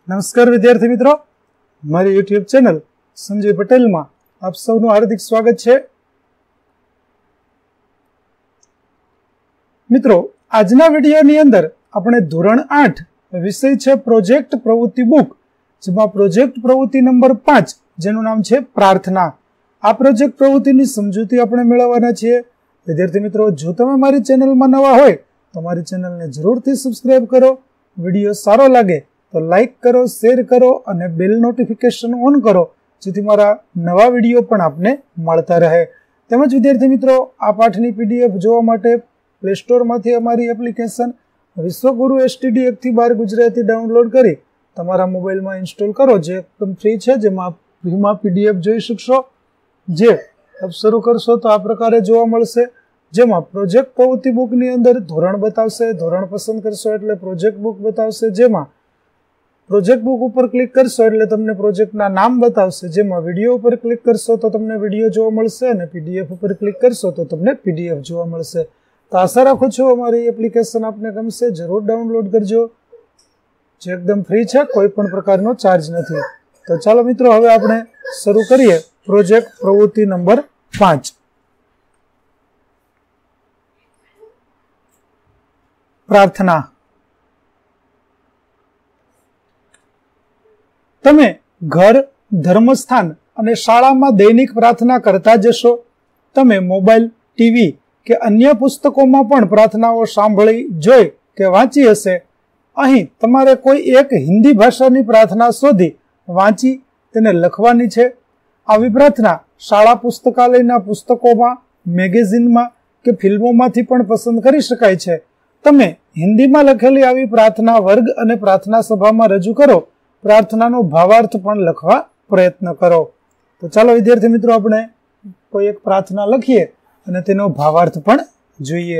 નમસ્કાર વિદ્યાર્થી મિત્રો, મારી યુટ્યુબ ચેનલ સંજય પટેલમાં આપ સૌનું હાર્દિક સ્વાગત છે. મિત્રો, આજના વિડીયોની અંદર આપણે ધોરણ 8 વિષય છે પ્રોજેક્ટ પ્રવૃત્તિ બુક, જેમાં પ્રોજેક્ટ પ્રવૃત્તિ નંબર 5 જેનું નામ છે પ્રાર્થના. આ પ્રોજેક્ટ પ્રવૃત્તિની સમજૂતી આપણે મેળવવાના છીએ. વિદ્યાર્થી મિત્રો, જો તમે મારી ચેનલમાં નવા હોય તો મારી ચેનલને જરૂરથી સબસ્ક્રાઇબ કરો. વિડીયો સારો લાગે તો લાઈક કરો, શેર કરો અને બેલ નોટિફિકેશન ઓન કરો, જેથી મારા નવા વિડીયો પણ આપને મળતા રહે. તેમજ વિદ્યાર્થી મિત્રો, આ પાઠની પીડીએફ જોવા માટે પ્લે સ્ટોરમાંથી અમારી એપ્લિકેશન વિશ્વગુરુ STD 1 થી 12 ગુજરાતી ડાઉનલોડ કરી તમારા મોબાઈલમાં ઇન્સ્ટોલ કરો, જે એકદમ ફ્રી છે, જેમાં ફ્રીમાં પીડીએફ જોઈ શકશો. જે આપ શરૂ કરશો તો આ પ્રકારે જોવા મળશે, જેમાં પ્રોજેક્ટ પ્રવૃત્તિ બુકની અંદર ધોરણ બતાવશે. ધોરણ પસંદ કરશો એટલે પ્રોજેક્ટ બુક બતાવશે, જેમાં પ્રોજેક્ટ બુક ઉપર ક્લિક કરશો એટલે તમને પ્રોજેક્ટના નામ બતાવશે. જેમાં વિડીયો ઉપર ક્લિક કરશો તો તમને વિડીયો જોવા મળશે અને પીડીએફ ઉપર ક્લિક કરશો તો તમને પીડીએફ જોવા મળશે. તો આશા રાખું છું અમારી એપ્લિકેશન આપને ગમશે. જરૂર ડાઉનલોડ કરજો, જે એકદમ ફ્રી છે, કોઈ પણ પ્રકારનો ચાર્જ નથી. તો ચાલો મિત્રો, હવે આપણે શરૂ કરીએ પ્રોજેક્ટ પ્રવૃત્તિ નંબર 5. પ્રાર્થના. તમે ઘર, ધર્મસ્થાન અને શાળામાં દૈનિક પ્રાર્થના કરતા જશો. તમે મોબાઈલ, ટીવી કે અન્ય પુસ્તકોમાં પણ પ્રાર્થનાઓ સાંભળી, જોઈ કે વાંચી હશે. અહીં તમારે કોઈ એક હિન્દી ભાષાની પ્રાર્થના શોધી વાંચી તેને લખવાની છે. આવી પ્રાર્થના શાળા પુસ્તકાલયના પુસ્તકોમાં, મેગેઝિનમાં કે ફિલ્મોમાંથી પણ પસંદ કરી શકાય છે. તમે હિન્દીમાં લખેલી આવી પ્રાર્થના વર્ગ અને પ્રાર્થના સભામાં રજૂ કરો. પ્રાર્થનાનો ભાવાર્થ પણ લખવા પ્રયત્ન કરો. તો ચાલો વિદ્યાર્થી મિત્રો, આપણે કોઈ એક પ્રાર્થના લખીએ અને તેનો ભાવાર્થ પણ જોઈએ.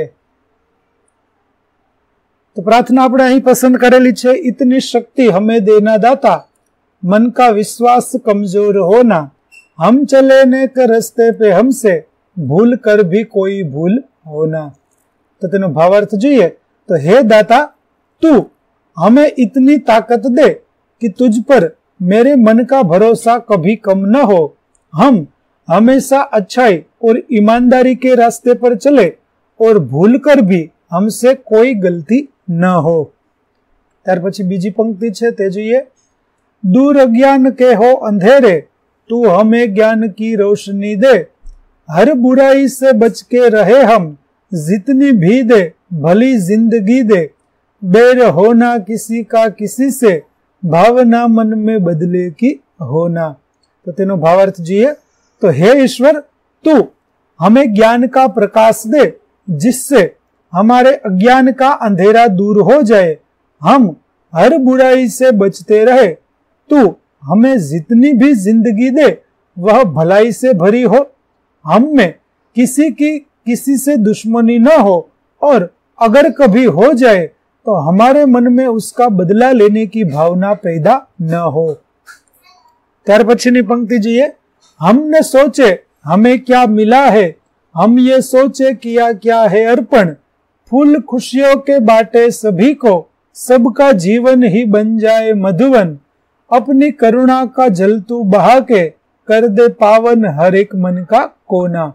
તો પ્રાર્થના આપણે અહીં પસંદ કરેલી છે. ઇતની શક્તિ હમે દેના દાતા, મન કા વિશ્વાસ કમજોર હોના, હમ ચલે નેક રસ્તે पे हमसे भूल कर भी कोई भूल होना. તો તેનો ભાવાર્થ જોઈએ તો, હે દાતા, તું हमें इतनी ताकत दे कि तुझ पर मेरे मन का भरोसा कभी कम न हो. हम हमेशा अच्छाई और ईमानदारी के रास्ते पर चले और भूल कर भी हमसे कोई गलती न हो. ત્યાર પછી બીજી પંક્તિ છે તે જોઈએ. दूर अज्ञान के हो अंधेरे, तू हमें ज्ञान की रोशनी दे. हर बुराई से बच के रहे हम, जितनी भी दे भली जिंदगी दे. बैर होना किसी का किसी से, भावना मन में बदले की होना. तो तेनो भावार्थ જોઈએ तो, हे ईश्वर, तू हमें ज्ञान का प्रकाश दे, जिससे हमारे अज्ञान का अंधेरा दूर हो जाए. हम हर बुराई से बचते रहे. तू हमें जितनी भी जिंदगी दे वह भलाई से भरी हो. हम में किसी की किसी से दुश्मनी न हो, और अगर कभी हो जाए तो हमारे मन में उसका बदला लेने की भावना पैदा न हो. ત્યાર પછીની પંક્તિ જોઈએ. हमने सोचे हमें क्या मिला है, हम ये सोचे किया क्या है अर्पण. फूल खुशियों के बाटे सभी को, सबका जीवन ही बन जाए मधुवन. अपनी करुणा का जल तू बहा के, कर दे पावन हर एक मन का कोना.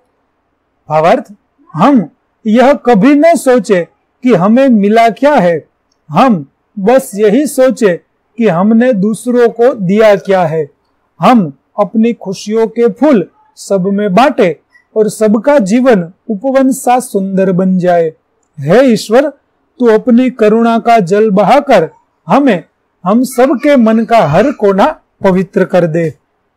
भावार्थ, हम यह कभी न सोचे कि हमें मिला क्या है, हम बस यही सोचे कि हमने दूसरों को दिया क्या है. हम अपनी खुशियों के फूल सब में बांटे और सबका जीवन उपवन सा सुंदर बन जाए. हे ईश्वर, तू अपनी करुणा का जल बहाकर हमें, हम सबके मन का हर कोना पवित्र कर दे.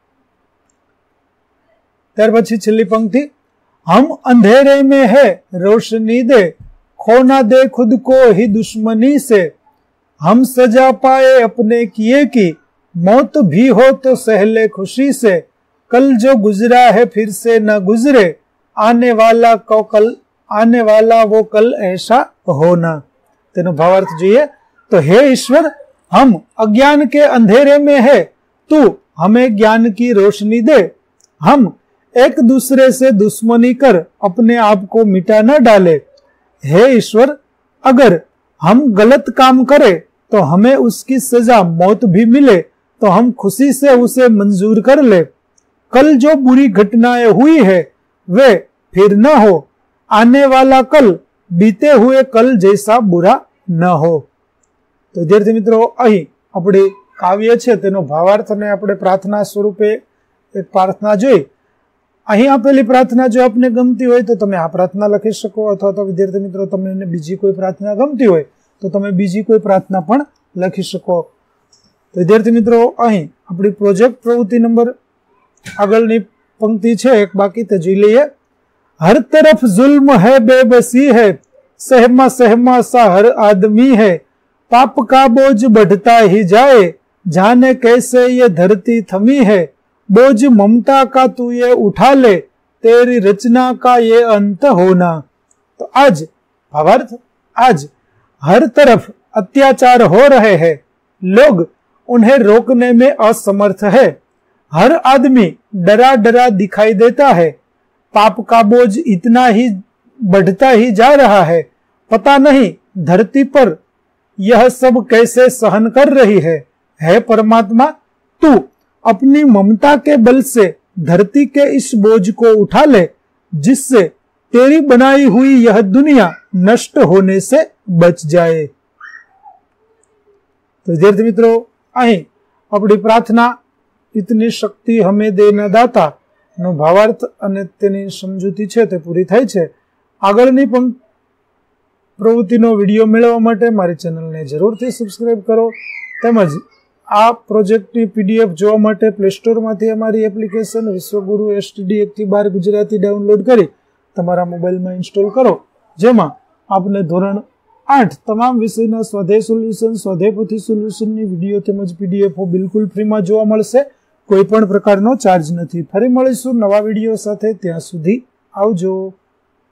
ત્યાર પછી છેલ્લી પંક્તિ. हम अंधेरे में है रोशनी दे, खोना दे खुद को ही दुश्मनी से. हम सजा पाए अपने किए की, मौत भी हो तो सहले खुशी से. कल जो गुजरा है फिर से न गुजरे, आने वाला वो कल ऐसा होना. तेनो भावार्थ જોઈએ तो, हे ईश्वर, हम अज्ञान के अंधेरे में है, तू हमें ज्ञान की रोशनी दे. हम एक दूसरे से दुश्मनी कर अपने आप को मिटा न डाले. हे ईश्वर, अगर हम गलत काम करें तो हमें उसकी सजा मौत भी मिले तो हम खुशी से उसे मंजूर कर ले। कल जो बुरी घटनाएं हुई है वे फिर न हो, आने वाला कल बीते हुए कल जैसा बुरा न हो। तो विद्यार्थी मित्रों, અહીં આપણે કાવ્ય છે તેનો ભાવાર્થ અને આપણે પ્રાર્થના સ્વરૂપે એક પ્રાર્થના જોઈ। અહીં આપેલી પ્રાર્થના જો આપને ગમતી હોય તો તમે આ પ્રાર્થના લખી શકો, અથવા તો વિદ્યાર્થી મિત્રો તમને બીજી કોઈ પ્રાર્થના ગમતી હોય તો તમે બીજી કોઈ પ્રાર્થના પણ લખી શકો। તો વિદ્યાર્થી મિત્રો, અહીં આપણી પ્રોજેક્ટ પ્રવૃત્તિ નંબર આગળની પંક્તિ છે એક બાકી, તે જોઈ લઈએ। हर तरफ जुल्म है बेबसी है, सहमा सहमा सा हर आदमी है, पाप का बोझ बढ़ता ही जाए, जाने कैसे ये धरती थमी है, बोझ ममता का तू ये उठा ले, तेरी रचना का ये अंत होना। तो आज भावार्थ, आज हर तरफ अत्याचार हो रहे हैं, लोग उन्हें रोकने में असमर्थ है, हर आदमी डरा डरा दिखाई देता है, पाप का बोझ इतना ही बढ़ता ही जा रहा है, पता नहीं धरती पर यह सब कैसे सहन कर रही है। हे परमात्मा, तू अपनी ममता के बल से धरती के इस बोझ को उठा ले, जिससे तेरी बनाई हुई यह दुनिया नष्ट होने से बच जाए। तो विद्यार्थी मित्रों, અહીં આપણી પ્રાર્થના इतनी शक्ति हमें देना दाता નો ભાવાર્થ અને તેની સમજૂતી છે તે પૂરી થાય છે। આગળની પણ પ્રવૃત્તિનો વિડીયો મેળવવા માટે મારી ચેનલને જરૂરથી સબસ્ક્રાઇબ કરો, તેમજ આ પ્રોજેક્ટની પીડીએફ જોવા માટે પ્લે સ્ટોરમાંથી અમારી application Vishwaguru STD 1-12 Gujarati download કરી તમારા મોબાઈલમાં ઇન્સ્ટોલ કરો, જેમાં આપને ધોરણ 8 તમામ વિષયના સ્વાધ્યાય સોલ્યુશન, સ્વાધ્યાયપોથી સોલ્યુશનની વિડીયો તેમજ પીડીએફો બિલકુલ ફ્રીમાં જોવા મળશે, કોઈ પણ પ્રકારનો ચાર્જ નથી। ફરી મળીશું નવા વિડીયો સાથે, ત્યાં સુધી આવજો।